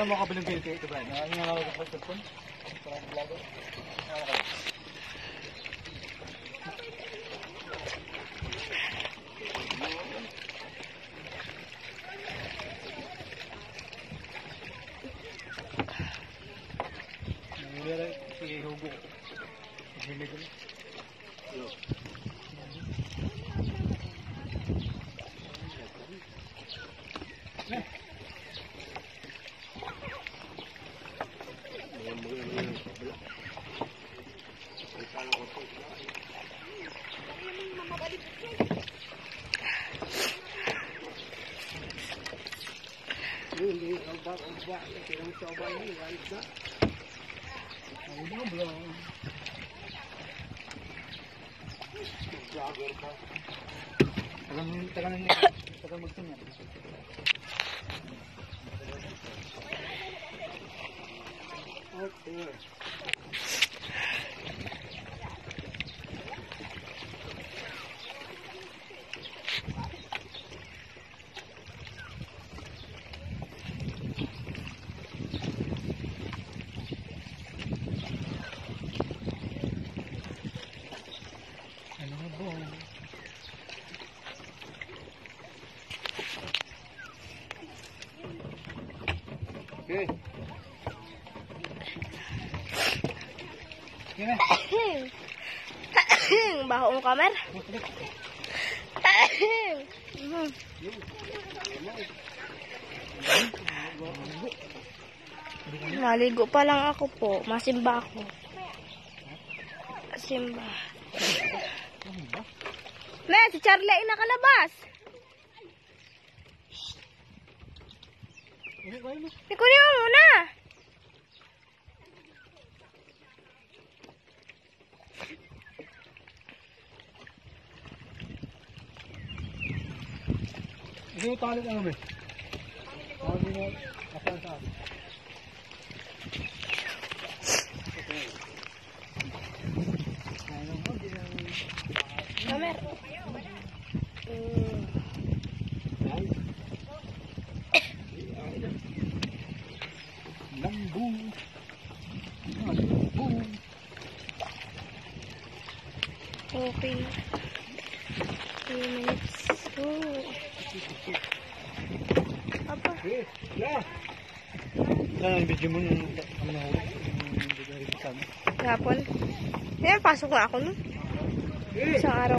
na makabiling kayo ito ba? Ang nga lang sa cellphone. Parang vlogger. Sige, hugo. Hilig ko. Tagal magtungan. Okay. Okay. Baho mo kamer. Maligo pa lang ako po. Masimba ako. Masimba. Men, si Charlie ay nakalabas. Ikunin mo muna. Hindi mo talit ano ba? Hindi mo asan sa akin. Kamer. Lambung. Lambung. Okay. 2 minutes. Oh. Apa? Yeah. Yung video mo nung video sa amin. Hapon. Yan, pasok nga ako nun. Isang araw.